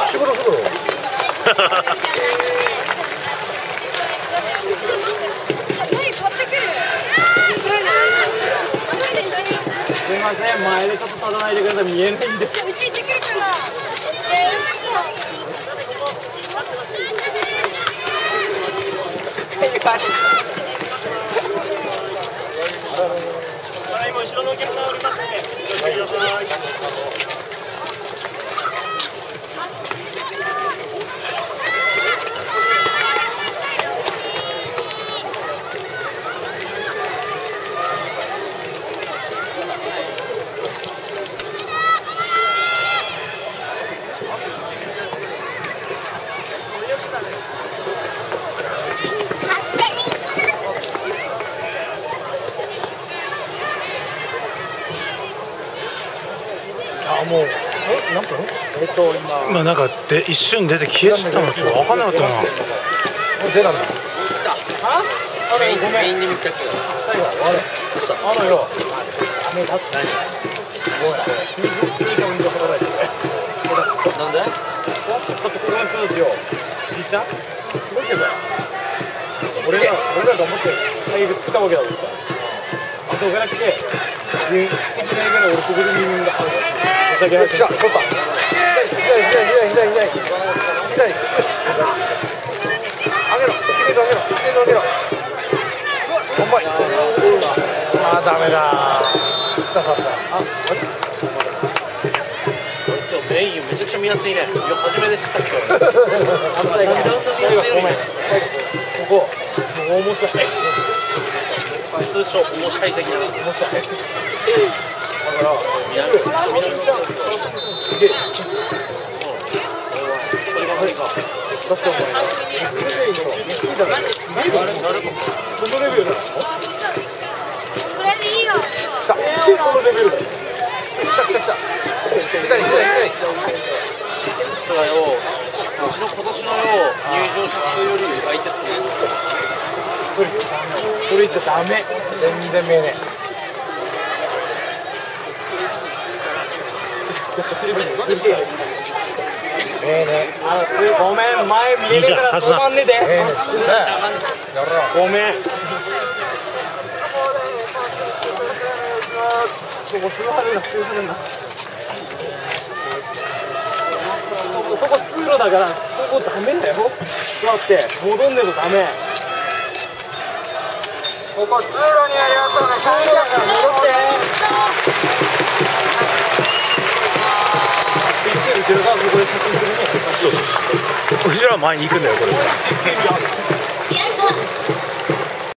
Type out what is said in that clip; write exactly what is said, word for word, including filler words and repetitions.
仕事するの。 すみません、前でちょっと立たないでください。見えないんです。うち行ってくるから。今後ろのお客さんおりますので、お気をつけください。 あ、もう、え、何分？えっと、今。 今なんかで一瞬出て消えちゃったのちょっと分かんなかったな。 もう出たんだ。 あ？ あれ、ごめん。 に見つかっちゃう。 最後、あれ。あのよ。目立つ。何？ごめん。新宿にいた運動働いてて。 なんで？ だってここの人たちよ。じいちゃん？すごいけど。俺ら、俺らが思って大陸来たわけだとさ。あとから来て、現役の映画の俺ここで見るんだ。申し訳ない。来た、取った。左、左、左、左、左、左。左、よし。上げろ、スピード上げろ、スピード上げろ。ほんまい。あー、ダメだー。来たかった。あ、あれ？ メインめちゃくちゃ見やすいね。初めて知ったけど。 あんまり。ごめん。ここ、重さ。 通称重さ解析だな。 重さ。だから、すげえ。 これが何か。 だってお前、水レベルの石だろ。このレベルだろ。 これでいいよ。 来た。このレベルだよ。来た来た来た。左左左。 実はよ、うちの今年のよ、入場者数より相手って。 それ、それ言っちゃダメ。全然見えねえ。ええね。 あの、ごめん、前見えるから止まんねで。 ええね。ごめん。そこ座るな、座るな。そこ通路だから、ここダメだよ。座って戻んねえとダメ。ここ通路にありますので、通路だから戻って。後ろからここで写真するね。 そうそうそう。後ろは前に行くんだよこれ。